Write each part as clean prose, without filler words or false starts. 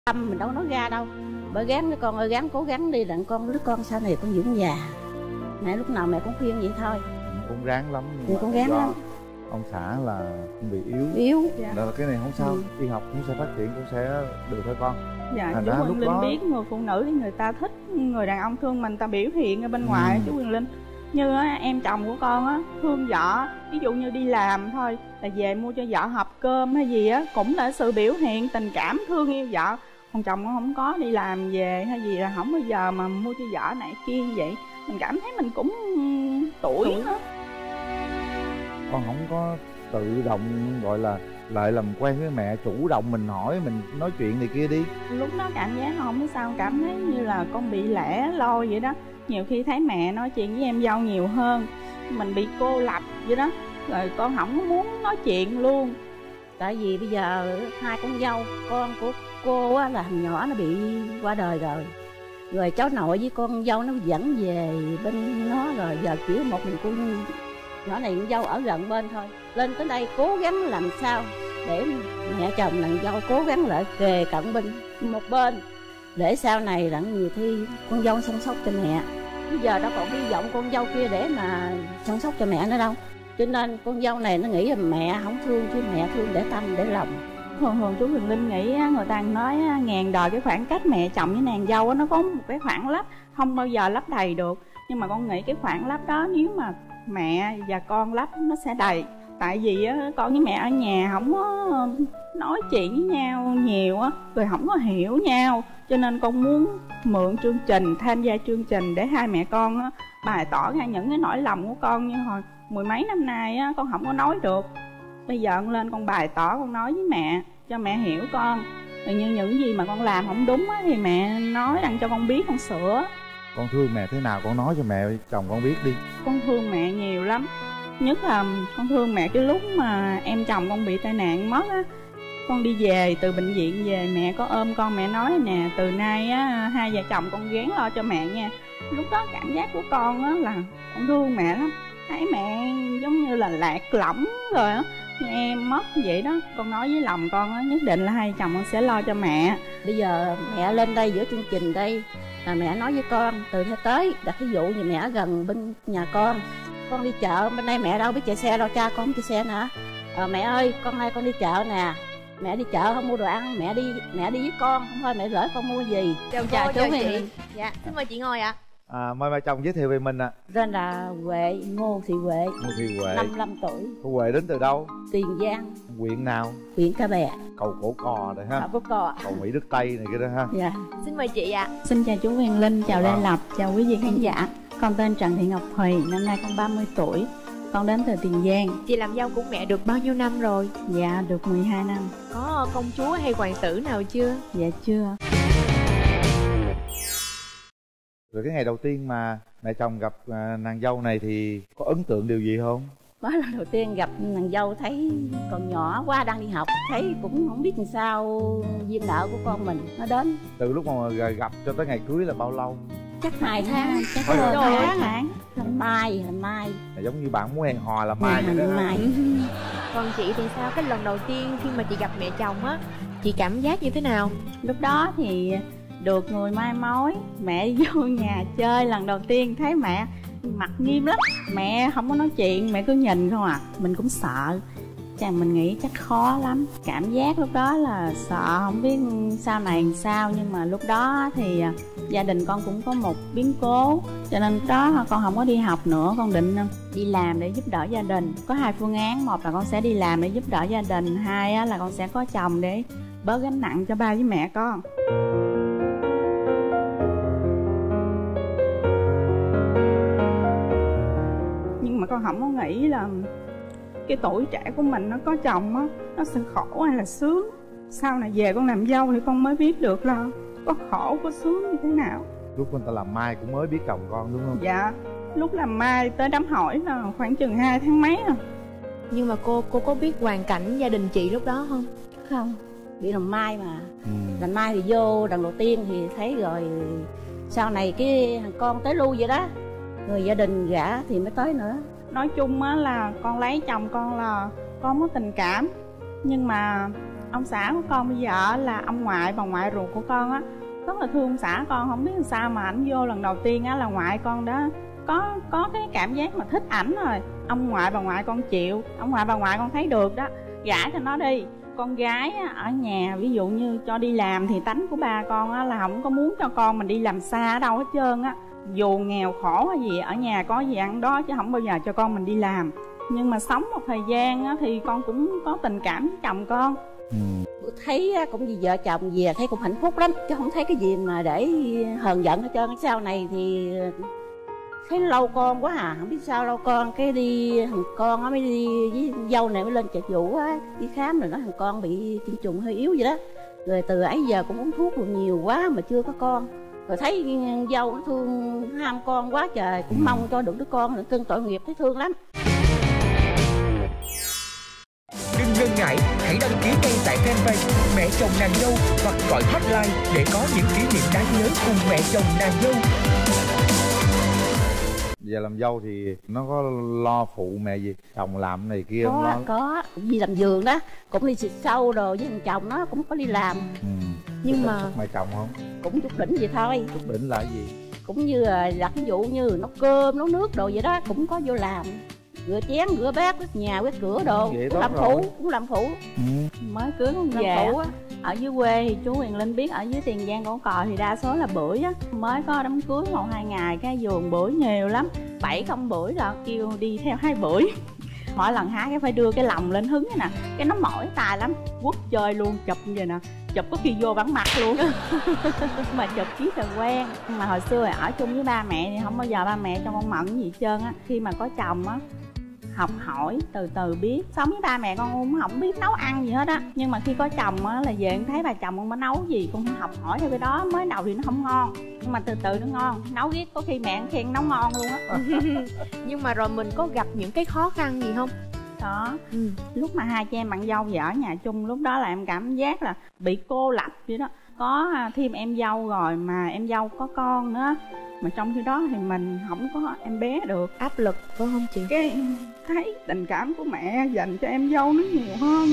tâm mình đâu nói ra đâu. Bởi gắng cái con ơi, gắng cố gắng đi, đặng con đứa con sau này con vững già. Mẹ lúc nào mẹ cũng khuyên vậy thôi. Cũng ráng lắm. Mình cũng ráng lắm. Ông xã là cũng bị yếu. Dạ. Đó là cái này không sao. Y học cũng sẽ phát triển, cũng sẽ được thôi con. Dạ, chú Quyền Linh biết người phụ nữ thì người ta thích người đàn ông thương mình, ta biểu hiện ở bên ngoài. Chú Quyền Linh như em chồng của con á, thương vợ, ví dụ như đi làm thôi là về mua cho vợ hộp cơm hay gì á, cũng là sự biểu hiện tình cảm thương yêu vợ. Còn chồng con không có, đi làm về hay gì là không bao giờ mà mua cho vợ này kia như vậy. Mình cảm thấy mình cũng tuổi nữa. Con không có tự động gọi là lại làm quen với mẹ, chủ động mình hỏi, mình nói chuyện này kia đi. Lúc đó cảm giác không biết sao, cảm thấy như là con bị lẻ loi vậy đó. Nhiều khi thấy mẹ nói chuyện với em dâu nhiều hơn, mình bị cô lập vậy đó. Rồi con không có muốn nói chuyện luôn. Tại vì bây giờ hai con dâu, con của cô á là thằng nhỏ nó bị qua đời rồi. Rồi cháu nội với con dâu nó dẫn về bên nó rồi, giờ chỉ một mình con nhỏ này con dâu ở gần bên thôi. Lên tới đây cố gắng làm sao để mẹ chồng nàng dâu cố gắng lại kề cận bên một bên, để sau này đặng nhiều khi con dâu chăm sóc cho mẹ. Bây giờ đâu còn hy vọng con dâu kia để mà chăm sóc cho mẹ nữa đâu. Cho nên con dâu này nó nghĩ là mẹ không thương, chứ mẹ thương để tâm để lòng. Thường chú Quyền Linh nghĩ người ta nói ngàn đời cái khoảng cách mẹ chồng với nàng dâu nó có một cái khoảng lấp, không bao giờ lấp đầy được. Nhưng mà con nghĩ cái khoảng lấp đó nếu mà mẹ và con lấp nó sẽ đầy. Tại vì con với mẹ ở nhà không có nói chuyện với nhau nhiều á, rồi không có hiểu nhau. Cho nên con muốn mượn chương trình, tham gia chương trình để hai mẹ con bày tỏ ra những cái nỗi lòng của con. Như hồi mười mấy năm nay con không có nói được. Bây giờ con lên con bày tỏ, con nói với mẹ cho mẹ hiểu con. Rồi như những gì mà con làm không đúng thì mẹ nói đặng cho con biết, con sửa. Con thương mẹ thế nào con nói cho mẹ chồng con biết đi. Con thương mẹ nhiều lắm. Nhất là con thương mẹ cái lúc mà em chồng con bị tai nạn mất á. Con đi về từ bệnh viện về, mẹ có ôm con, mẹ nói nè, từ nay á hai vợ chồng con gắng lo cho mẹ nha. Lúc đó cảm giác của con á là con thương mẹ lắm. Thấy mẹ giống như là lạc lõng rồi á, em mất vậy đó. Con nói với lòng con á, nhất định là hai chồng con sẽ lo cho mẹ. Bây giờ mẹ lên đây giữa chương trình đây là mẹ nói với con từ thế tới, đặt ví dụ như mẹ ở gần bên nhà con đi chợ bên đây mẹ đâu biết chạy xe đâu, cha con không chạy xe nữa. Mẹ ơi con nay con đi chợ nè, mẹ đi chợ không mua đồ ăn, mẹ đi với con, không thôi mẹ gửi con mua gì. Chào chú chị. Dạ xin mời chị ngồi ạ. Mời bà chồng giới thiệu về mình ạ. Tên là Huệ, Ngô Thị Huệ. 55 tuổi. Cô Huệ đến từ đâu? Tiền Giang. Huyện nào? Huyện Ca Bè. Cầu Cổ Cò rồi ha. Cầu Cổ Cò. Cầu Mỹ Đức Tây này kia đó ha. Dạ. Xin mời chị ạ. Xin chào chú Quyền Linh, chào Lê Lộc, chào quý vị khán giả. Con tên Trần Thị Ngọc Thùy, năm nay con 30 tuổi. Con đến từ Tiền Giang. Chị làm dâu của mẹ được bao nhiêu năm rồi? Dạ được 12 năm. Có công chúa hay hoàng tử nào chưa? Dạ chưa. Rồi cái ngày đầu tiên mà mẹ chồng gặp nàng dâu này thì có ấn tượng điều gì không? Đó lần đầu tiên gặp nàng dâu thấy còn nhỏ quá, đang đi học, thấy cũng không biết làm sao duyên nợ của con mình nó đến. Từ lúc mà gặp cho tới ngày cưới là bao lâu? Chắc 2 tháng, chắc hơn 2 tháng. Làm mai. Là giống như bạn muốn hẹn hò là mai vậy đó. Mai. Còn chị thì sao? Cái lần đầu tiên khi mà chị gặp mẹ chồng á, chị cảm giác như thế nào? Lúc đó thì được người mai mối, mẹ vô nhà chơi lần đầu tiên thấy mẹ mặt nghiêm lắm, mẹ không có nói chuyện, mẹ cứ nhìn không à. Mình cũng sợ, chàng mình nghĩ chắc khó lắm. Cảm giác lúc đó là sợ, không biết sau này làm sao. Nhưng mà lúc đó thì gia đình con cũng có một biến cố, cho nên lúc đó con không có đi học nữa. Con định đi làm để giúp đỡ gia đình. Có 2 phương án, một là con sẽ đi làm để giúp đỡ gia đình, 2 là con sẽ có chồng để bớt gánh nặng cho ba với mẹ con. Nhưng mà con không có nghĩ là cái tuổi trẻ của mình nó có chồng á, nó sẽ khổ hay là sướng. Sau này về con làm dâu thì con mới biết được là có khổ có sướng như thế nào. Lúc người ta làm mai cũng mới biết chồng con đúng không? Dạ, lúc làm mai tới đám hỏi là khoảng chừng 2 tháng mấy à. Nhưng mà cô có biết hoàn cảnh gia đình chị lúc đó không? Không, bị làm mai mà. Làm mai thì vô lần đầu tiên thì thấy rồi, sau này cái thằng con tới lui vậy đó, người gia đình gả thì mới tới nữa. Nói chung á là con lấy chồng con là con có tình cảm, nhưng mà Ông xã của con bây giờ là ông ngoại, bà ngoại ruột của con á, rất là thương ông xã con. Không biết làm sao mà ảnh vô lần đầu tiên á là ngoại con đó có cái cảm giác mà thích ảnh rồi. Ông ngoại bà ngoại con chịu, ông ngoại bà ngoại con thấy được đó, gả cho nó đi. Con gái ở nhà ví dụ như cho đi làm thì tánh của ba con á là không có muốn cho con mình đi làm xa ở đâu hết trơn á. Dù nghèo khổ hay gì, ở nhà có gì ăn đó chứ không bao giờ cho con mình đi làm. Nhưng mà sống một thời gian á thì con cũng có tình cảm với chồng con. Thấy cũng vì vợ chồng về thấy cũng hạnh phúc lắm, chứ không thấy cái gì mà để hờn giận hết trơn. Sau này thì thấy lâu con quá à, không biết sao lâu con cái đi thằng con á mới đi với dâu này mới lên chợ Vũ á đi khám rồi nói thằng con bị tiêm trùng hơi yếu vậy đó. Rồi từ ấy giờ cũng uống thuốc nhiều quá mà chưa có con. Rồi thấy dâu nó thương ham con quá trời, cũng mong cho được đứa con rồi cưng tội nghiệp thấy thương lắm. Đừng ngần ngại, hãy đăng ký ngay tại fanpage Mẹ Chồng Nàng Dâu hoặc gọi hotline để có những kỷ niệm đáng nhớ cùng mẹ chồng nàng dâu. Giờ làm dâu thì nó có lo phụ mẹ gì chồng làm này kia không? Có cũng đi làm vườn đó, cũng đi xịt sâu đồ với thằng chồng nó cũng có đi làm. Nhưng mà mày chồng không? Cũng chút đỉnh vậy thôi. Chút đỉnh là cái gì? Cũng như là đặt ví dụ như nấu cơm nấu nước đồ vậy đó cũng có vô làm. Rửa chén rửa bát quét nhà quét cửa đồ cũng làm phụ, cũng làm phụ. Mới cưới con về ở dưới quê thì chú Huyền Linh biết ở dưới Tiền Giang Cổ Cò thì đa số là bưởi á. Mới có đám cưới 1-2 ngày cái vườn bưởi nhiều lắm, 7 không bưởi là kêu đi theo 2 bưởi. Mỗi lần hái cái phải đưa cái lồng lên hứng nè, cái nó mỏi tài lắm, quất chơi luôn, chụp như vậy nè, chụp có khi vô bản mặt luôn. Mà chụp chí là quen. Mà hồi xưa ở chung với ba mẹ thì không bao giờ ba mẹ cho con mận gì hết trơn á. Khi mà có chồng á học hỏi từ từ biết. Sống với ba mẹ con không biết nấu ăn gì hết á, nhưng mà khi có chồng á là về thấy bà chồng con mới nấu gì con học hỏi theo cái đó. Mới đầu thì nó không ngon nhưng mà từ từ nó ngon, nấu riết có khi mẹ khen nấu ngon luôn á. Nhưng mà rồi mình có gặp những cái khó khăn gì không? Đó, lúc mà hai chị em bạn dâu về ở nhà chung, lúc đó là em cảm giác là bị cô lập vậy đó. Có thêm em dâu rồi mà em dâu có con nữa, mà trong khi đó thì mình không có em bé được. Áp lực phải không chị? Cái thấy tình cảm của mẹ dành cho em dâu nó nhiều hơn.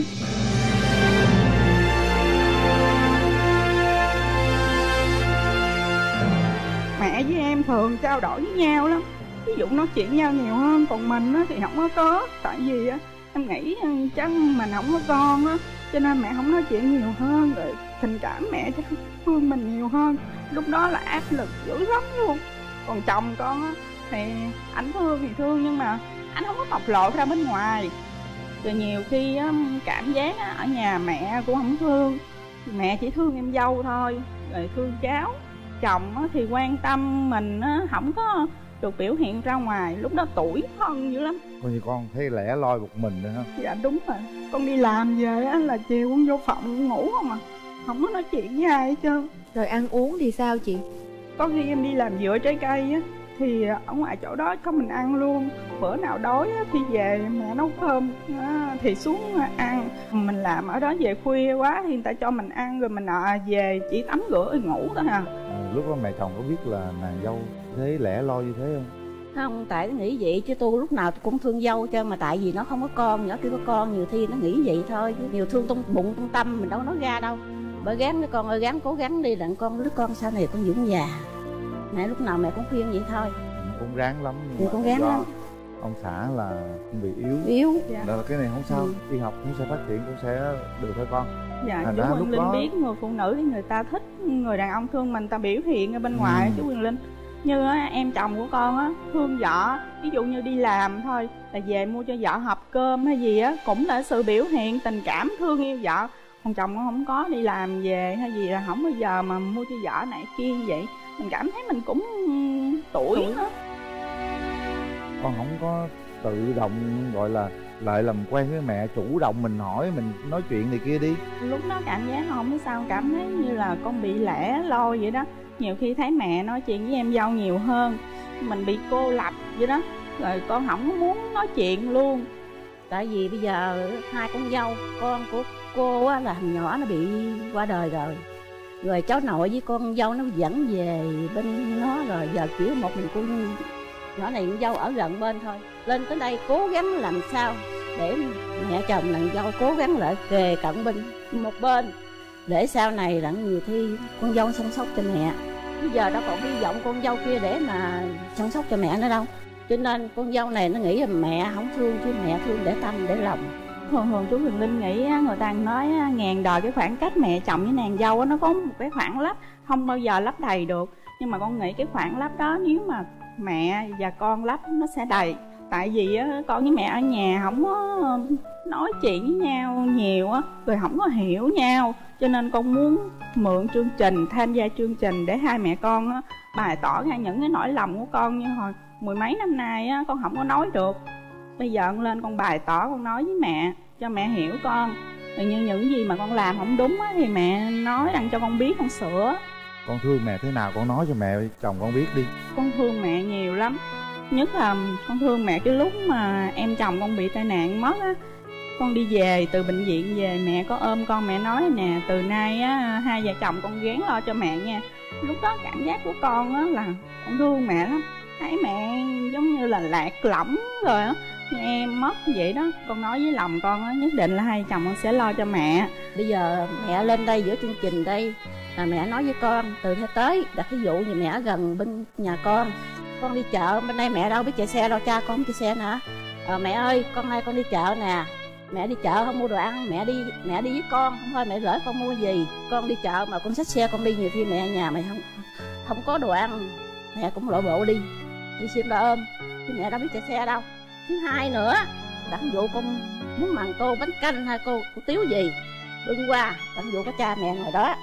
Mẹ với em thường trao đổi với nhau lắm, ví dụ nói chuyện nhau nhiều hơn, còn mình thì không có. Tại vì em nghĩ chắc mình không có con á, cho nên mẹ không nói chuyện nhiều hơn, rồi tình cảm mẹ chắc thương mình nhiều hơn. Lúc đó là áp lực dữ lắm luôn. Còn chồng con á thì ảnh thương thì thương nhưng mà ảnh không có bộc lộ ra bên ngoài. Rồi nhiều khi á, cảm giác á, ở nhà mẹ cũng không thương, mẹ chỉ thương em dâu thôi, rồi thương cháu. Chồng á, thì quan tâm mình á, không có được biểu hiện ra ngoài. Lúc đó tủi thân dữ lắm. Coi như con thấy lẻ loi một mình nữa hả? Dạ đúng rồi. Con đi làm về á, là chiều con vô phòng ngủ không à, không có nói chuyện với ai hết trơn. Rồi ăn uống thì sao chị? Có khi em đi làm dựa trái cây á thì ở ngoài chỗ đó có mình ăn luôn. Bữa nào đói á, thì về mẹ nấu cơm á, thì xuống ăn. Mình làm ở đó về khuya quá thì người ta cho mình ăn, rồi mình về chỉ tắm rửa rồi ngủ thôi à. Lúc đó mẹ chồng có biết là nàng dâu thế lẻ loi như thế không? Không, tại nó nghĩ vậy chứ tôi lúc nào tôi cũng thương dâu chứ. Mà tại vì nó không có con, nhỏ kia có con nhiều khi nó nghĩ vậy thôi. Nhiều thương trong bụng trong tâm mình đâu nói ra đâu. Bởi gắng cái con ơi, gắng cố gắng đi đặng con đứa con sau này con vững già. Mẹ lúc nào mẹ cũng khuyên vậy thôi. Cũng ráng lắm. Cũng ráng lắm. Ông xã là cũng bị yếu. Dạ. Đó là cái này không sao, đi học cũng sẽ phát triển, cũng sẽ được thôi con. Dạ, chú Huyền Linh biết người phụ nữ thì người ta thích người đàn ông thương mình, ta biểu hiện ở bên ngoài. Chú Huyền Linh như em chồng của con á, thương vợ, ví dụ như đi làm thôi là về mua cho vợ hộp cơm hay gì á, cũng là sự biểu hiện tình cảm thương yêu vợ. Còn chồng con không có, đi làm về hay gì là không bao giờ mà mua cho vợ này kia vậy. Mình cảm thấy mình cũng tuổi nữa. Con không có tự động gọi là lại làm quen với mẹ, chủ động mình hỏi, mình nói chuyện này kia đi. Lúc đó cảm giác không biết sao, cảm thấy như là con bị lẻ loi vậy đó. Nhiều khi thấy mẹ nói chuyện với em dâu nhiều hơn, mình bị cô lập vậy đó. Rồi con không có muốn nói chuyện luôn. Tại vì bây giờ hai con dâu, con của cô á, là thằng nhỏ nó bị qua đời rồi. Rồi cháu nội với con dâu nó dẫn về bên nó, rồi giờ chỉ một mình cô nhỏ này con dâu ở gần bên thôi. Lên tới đây cố gắng làm sao để mẹ chồng nàng dâu cố gắng lại kề cận bên một bên, để sau này là nhiều khi con dâu chăm sóc cho mẹ. Bây giờ đâu còn hy vọng con dâu kia để mà chăm sóc cho mẹ nữa đâu, cho nên con dâu này nó nghĩ là mẹ không thương chứ mẹ thương để tâm để lòng. Thường chú Huyền Linh nghĩ người ta nói ngàn đời cái khoảng cách mẹ chồng với nàng dâu nó có một cái khoảng lấp không bao giờ lấp đầy được. Nhưng mà con nghĩ cái khoảng lấp đó nếu mà mẹ và con lấp nó sẽ đầy. Tại vì con với mẹ ở nhà không có nói chuyện với nhau nhiều á, rồi không có hiểu nhau, cho nên con muốn mượn chương trình, tham gia chương trình để hai mẹ con bày tỏ ra những cái nỗi lòng của con. Như hồi mười mấy năm nay con không có nói được, bây giờ con lên con bày tỏ, con nói với mẹ cho mẹ hiểu con. Rồi như những gì mà con làm không đúng thì mẹ nói đặng cho con biết, con sửa. Con thương mẹ thế nào con nói cho mẹ chồng con biết đi. Con thương mẹ nhiều lắm, nhất là con thương mẹ cái lúc mà em chồng con bị tai nạn mất á. Con đi về từ bệnh viện về, mẹ có ôm con, mẹ nói nè, từ nay á hai vợ chồng con gắng lo cho mẹ nha. Lúc đó cảm giác của con á là con thương mẹ lắm, thấy mẹ giống như là lạc lõng rồi á, như em mất vậy đó. Con nói với lòng con á, nhất định là hai chồng con sẽ lo cho mẹ. Bây giờ mẹ lên đây giữa chương trình đây là mẹ nói với con từ nay tới, đặt ví dụ như mẹ ở gần bên nhà con đi chợ, bên đây mẹ đâu biết chạy xe đâu, cha con không chạy xe nữa. Mẹ ơi, con nay con đi chợ nè, mẹ đi chợ không mua đồ ăn, mẹ đi với con, không thôi mẹ gửi con mua gì. Con đi chợ mà con xách xe con đi, nhiều khi mẹ ở nhà mẹ không có đồ ăn, mẹ cũng lộ bộ đi xin bà ôm, chứ mẹ đâu biết chạy xe đâu. Thứ hai nữa, đặt dụ con muốn mặn tô bánh canh hay cô tiếu gì bưng qua, đặt dụ có cha mẹ ngồi đó,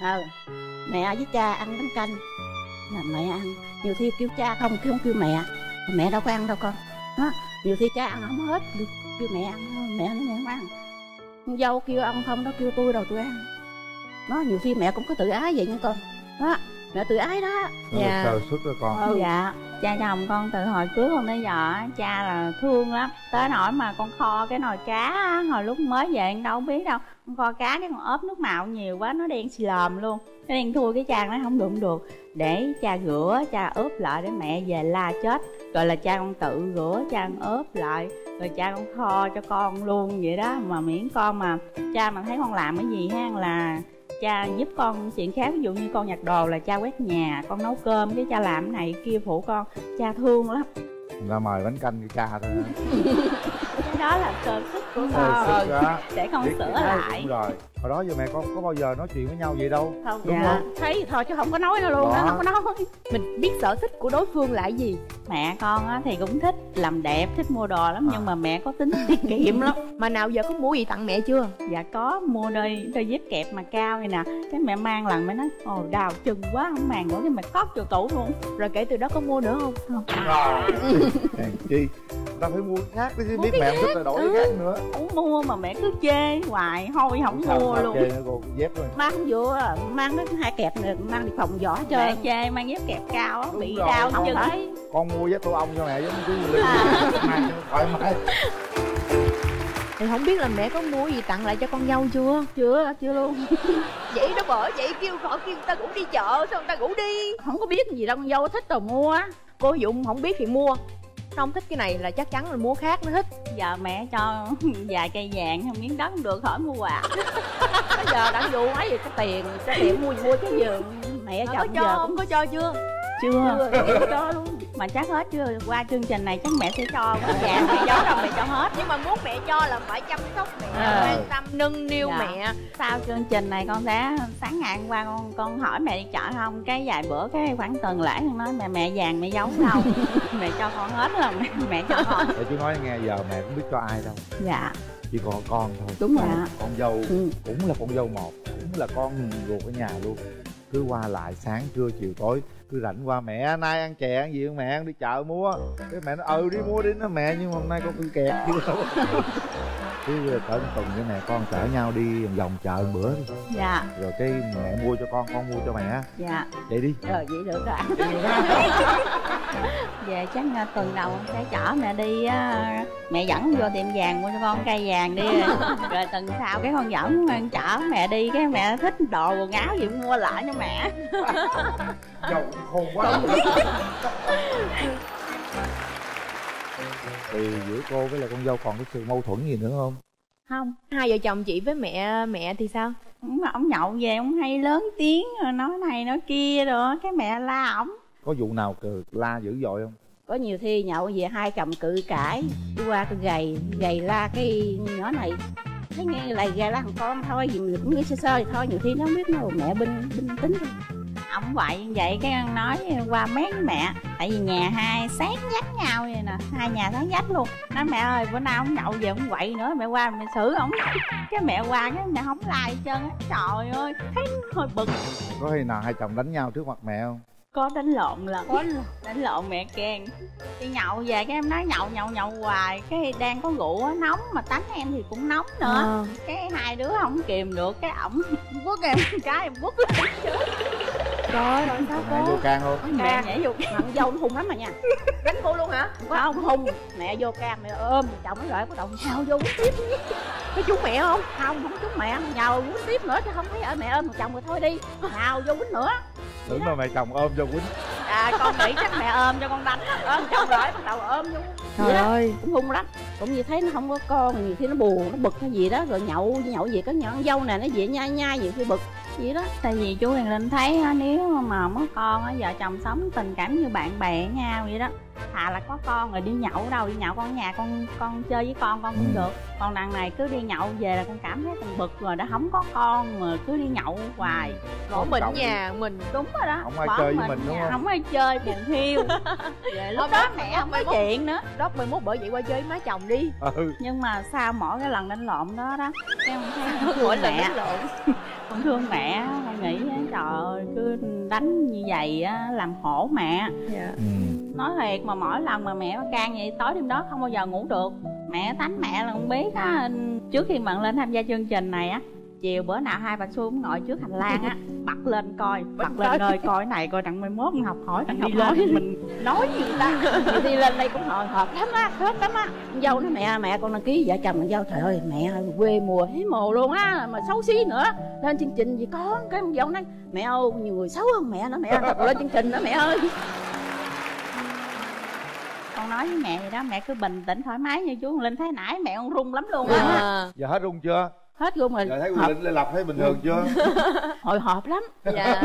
mẹ với cha ăn bánh canh là mẹ ăn. Nhiều khi kêu cha không kêu mẹ đâu có ăn đâu con đó. Nhiều khi cha ăn không hết, kêu mẹ ăn thôi, mẹ nói mẹ không ăn. Con dâu kêu ăn không, nó kêu tôi đâu tôi ăn. Nó nhiều khi mẹ cũng có tự ái vậy nha con đó, mẹ tự ái đó. Dạ. Sơ suất đó con. Dạ, cha chồng con từ hồi cưới con tới giờ cha là thương lắm, tới nỗi mà con kho cái nồi cá hồi lúc mới về đâu biết đâu, con kho cá cái con ốp nước mạo nhiều quá nó đen xì lòm luôn, nó đen thui. Cái cha nó không đụng được, để cha rửa, cha ướp lại để mẹ về la chết. Rồi là cha con tự rửa, cha con ướp lại, rồi cha con kho cho con luôn vậy đó. Mà miễn con mà cha mà thấy con làm cái gì là cha giúp con chuyện khác. Ví dụ như con nhặt đồ là cha quét nhà, con nấu cơm cái cha làm cái này kia phụ con. Cha thương lắm. Ra mời bánh canh cho cha thôi. Cái đó là cơ sức của con để con sửa lại. Đúng rồi. Hồi đó giờ mẹ con có bao giờ nói chuyện với nhau vậy đâu. Không, đúng không? Thấy thì thôi chứ không có nói đâu luôn đó, không có nói. Mình biết sở thích của đối phương là gì. Mẹ con á thì cũng thích làm đẹp, thích mua đồ lắm, nhưng mà mẹ có tính tiết kiệm lắm. Mà nào giờ có mua gì tặng mẹ chưa? Dạ có, mua đôi dép kẹp mà cao này nè. Cái mẹ mang lần mẹ nói ồ đào chừng quá không màng nữa, cái mẹ cót vô tủ luôn. Rồi kể từ đó có mua nữa không? Không. Hèn chi ta phải mua khác chứ, biết mẹ không thích là đổi cái khác nữa. Không mua mà mẹ cứ chê hoài, thôi không mua luôn. Chê nữa cô, dép thôi. Mang vô mang cái hai kẹp này mang đi phòng võ cho mẹ chê mang dép kẹp cao á, bị rồi, đau chân ấy. Con mua dép tổ ong cho mẹ giống chứ mang cho thoải mái. Thì không biết là mẹ có mua gì tặng lại cho con dâu chưa? Chưa luôn. Vậy đó bởi vậy kêu người ta cũng đi chợ, sao người ta cũng đi. Không có biết gì đâu, con dâu thích đồ mua á. Cô Dũng không biết thì mua, không thích cái này là chắc chắn là mua khác nó thích. Giờ mẹ cho vài cây vàng không miếng đất không được khỏi mua quà. Bây giờ đã dụ ấy gì có tiền mua cái giường mẹ chồng có giờ cũng có cho chưa? Chưa cho luôn. Mà chắc hết chưa, qua chương trình này chắc mẹ sẽ cho quá. Dạ mẹ giấu đâu mẹ cho hết. Nhưng mà muốn mẹ cho là phải chăm sóc mẹ, quan tâm nâng niu mẹ. Sau chương trình này con sẽ sáng ngày hôm qua con hỏi mẹ đi chợ không, cái vài bữa cái khoảng tuần lễ con nói mẹ vàng mẹ giấu đâu. Mẹ cho con hết rồi, mẹ cho con. Để chú nói nghe, giờ mẹ cũng biết cho ai đâu. Dạ Chỉ còn con thôi. đúng rồi. Con dâu cũng là con dâu một, cũng là con ruột ở nhà luôn. Cứ qua lại sáng trưa chiều tối, cứ rảnh qua mẹ nay ăn chè ăn gì không mẹ, ăn đi chợ mua. Cái mẹ nói đi mua đi, nó mẹ nhưng mà hôm nay con cứ kẹt chứ đâu. Cứ cỡ tuần với mẹ con chở nhau đi vòng chợ một bữa đi. Dạ. Rồi cái mẹ mua cho con mua cho mẹ. Dạ. Vậy đi. Rồi vậy được rồi. Về chắc tuần đầu sẽ chở mẹ đi, mẹ dẫn vô tiệm vàng mua cho con cây vàng đi. Rồi tuần sau cái con dẫn chở mẹ đi, cái mẹ thích đồ quần áo gì mua lại cho mẹ. Giàu khôn quá. Thì giữa cô với lại con dâu còn cái sự mâu thuẫn gì nữa không? Không. Hai vợ chồng chị với mẹ thì sao? Ông nhậu về ông hay lớn tiếng rồi nói này nói kia rồi cái mẹ la ổng. Có vụ nào la dữ dội không? Có nhiều khi nhậu về hai chồng cự cãi, đi qua cái gầy la cái nhỏ này, thấy nghe lại gầy la thằng con thôi, gì mình cũng nghĩ sơ sơ thôi, nhiều khi nó không biết nó mẹ binh tính rồi. Ổng vậy vậy cái nói qua mét với mẹ, tại vì nhà hai sáng dắt nhau vậy nè, hai nhà sáng dắt luôn. Nói mẹ ơi bữa nào ông nhậu về ông quậy nữa, mẹ qua mẹ xử ổng. Cái mẹ qua cái mẹ không la gì trơn á, trời ơi thấy hơi bực. Có khi nào hai chồng đánh nhau trước mặt mẹ không? Có đánh lộn lần, đánh lộn mẹ khen. Đi nhậu về cái em nói nhậu hoài, cái đang có rượu á nóng mà tánh em thì cũng nóng nữa. Cái hai đứa không kìm được, cái ổng quất em cái em quất lại chết. Trời ơi, sao Mẹ cô? vô can không? Mẹ nhảy vô Thằng dâu nó hung lắm mà nha. Đánh cô luôn hả? Không hung, mẹ vô can mẹ ôm chồng nó rồi bắt đầu nhào vô quýnh tiếp. Có chú mẹ không? Không trúng mẹ, nhào quýnh tiếp nữa chứ không thấy ở mẹ ôm chồng rồi thôi đi, nhào vô quýnh nữa. Tưởng là mẹ chồng ôm cho quýnh. Con nghĩ chắc mẹ ôm cho con đánh đó. Ôm chồng rồi bắt đầu ôm vô. Trời ơi, Cũng hung lắm. Cũng như thấy nó không có con, nhiều khi nó buồn, nó bực hay gì đó, rồi nhậu gì có nhỏ con dâu nè nó về nhai nhiều khi bực gì đó. Tại vì chú Huyền Linh thấy á, nếu mà không có con á, vợ chồng sống tình cảm như bạn bè với nhau vậy đó, thà là có con rồi đi nhậu đâu, đi nhậu con ở nhà con chơi với con cũng được. Còn đằng này cứ đi nhậu về là con cảm thấy con bực rồi, đã không có con mà cứ đi nhậu hoài. bỏ mình nhà mình. Đúng rồi đó, Không ai bỏ chơi với mình đúng nhà, không? không ai chơi buồn thiêu. Về lúc đó mẹ không có chuyện nữa. Đó 11 bởi vậy qua chơi với má chồng đi. Nhưng mà sau mỗi cái lần đánh lộn đó đó, cái con thấy con Mỗi thương lần mẹ, đánh lộn. con thương mẹ, con nghĩ trời ơi cứ đánh như vậy á làm khổ mẹ. Nói thiệt mà mỗi lần mà mẹ can vậy tối đêm đó không bao giờ ngủ được. Mẹ tánh mẹ là không biết á, trước khi bạn lên tham gia chương trình này á, chiều bữa nào hai bà Xuân cũng ngồi trước hành lang á, bật lên coi coi này coi đặng 11 học hỏi đặng đi lên mình nói gì ta. Nhiều khi lên đây cũng hồi hộp lắm á, hết lắm á. Con dâu nói mẹ con đăng ký vợ chồng con dâu, trời ơi mẹ quê mùa thấy mồ luôn á, mà xấu xí nữa. Lên chương trình gì con, cái con dâu nói mẹ ơi nhiều người xấu hơn mẹ nữa, mẹ thật lên chương trình đó mẹ ơi. Con nói với mẹ vậy đó, mẹ cứ bình tĩnh thoải mái như chú Linh, thấy nãy mẹ con run lắm luôn á. Giờ hết run chưa? Hết luôn rồi. Giờ thấy Quyền Linh lên lập thấy bình thường chưa? Hồi hộp lắm. Dạ.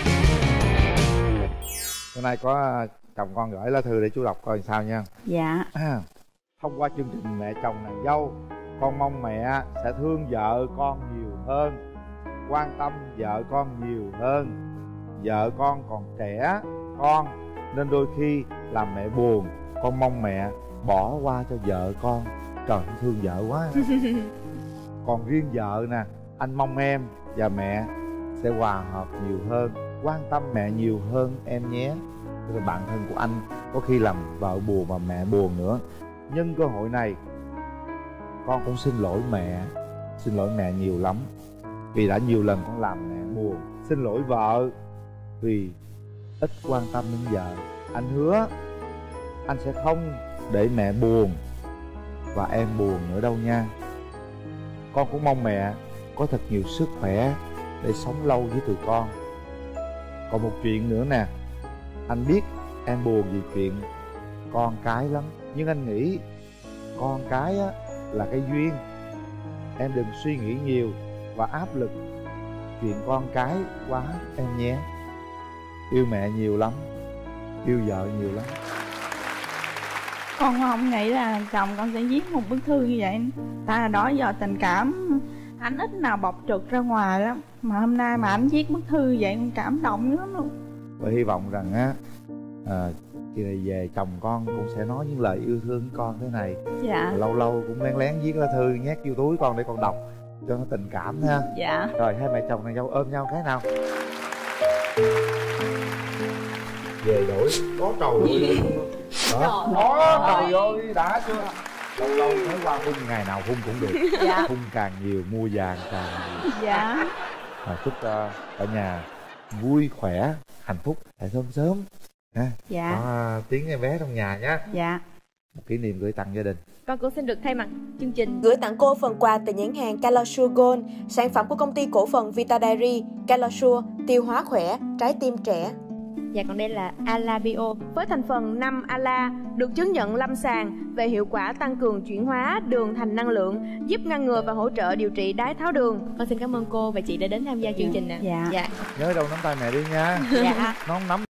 Hôm nay có chồng con gửi lá thư để chú đọc coi sao nha. Dạ. Thông qua chương trình Mẹ Chồng Nàng Dâu, con mong mẹ sẽ thương vợ con nhiều hơn, quan tâm vợ con nhiều hơn. Vợ con còn trẻ con nên đôi khi làm mẹ buồn, con mong mẹ bỏ qua cho vợ con. Trời, thương vợ quá. Còn riêng vợ nè, anh mong em và mẹ sẽ hòa hợp nhiều hơn, quan tâm mẹ nhiều hơn em nhé. Tức là bạn thân của anh có khi làm vợ buồn mà mẹ buồn nữa. Nhân cơ hội này con cũng xin lỗi mẹ nhiều lắm, vì đã nhiều lần con làm mẹ buồn. Xin lỗi vợ vì ít quan tâm đến vợ. Anh hứa anh sẽ không để mẹ buồn và em buồn nữa đâu nha. Con cũng mong mẹ có thật nhiều sức khỏe để sống lâu với tụi con. Còn một chuyện nữa nè, anh biết em buồn vì chuyện con cái lắm, nhưng anh nghĩ con cái á là cái duyên. Em đừng suy nghĩ nhiều và áp lực chuyện con cái quá em nhé. Yêu mẹ nhiều lắm, yêu vợ nhiều lắm. Con không nghĩ là chồng con sẽ viết một bức thư như vậy. Ta là đó giờ tình cảm anh ít nào bộc trực ra ngoài lắm, mà hôm nay mà anh viết bức thư vậy con cảm động lắm luôn. Và hy vọng rằng á khi này về chồng con cũng sẽ nói những lời yêu thương con thế này. Dạ. Lâu lâu cũng lén lén viết lá thư nhét vô túi con để con đọc cho nó tình cảm ha. Dạ. Rồi hai mẹ chồng nàng dâu ôm nhau cái nào. Về đổi có trầu đó. Trời ơi đã chưa. Lâu lâu mới qua hung, ngày nào hung cũng được. Dạ. Hung càng nhiều mua vàng càng nhiều. Dạ. Chúc cả nhà vui khỏe hạnh phúc, hãy sớm sớm ha. Dạ. Có tiếng em bé trong nhà nhé. Dạ. Một kỷ niệm gửi tặng gia đình. Con cũng xin được thay mặt chương trình gửi tặng cô phần quà từ nhãn hàng Calosure Gold, sản phẩm của công ty cổ phần Vita Dairy. Calosure, tiêu hóa khỏe, trái tim trẻ. Dạ, còn đây là Alabio. Với thành phần 5 ALA được chứng nhận lâm sàng về hiệu quả tăng cường chuyển hóa đường thành năng lượng, giúp ngăn ngừa và hỗ trợ điều trị đái tháo đường. Con xin cảm ơn cô và chị đã đến tham gia chương trình ạ. Dạ. Dạ. Nhớ đâu nắm tay mẹ đi nha. Dạ. Nó không nắm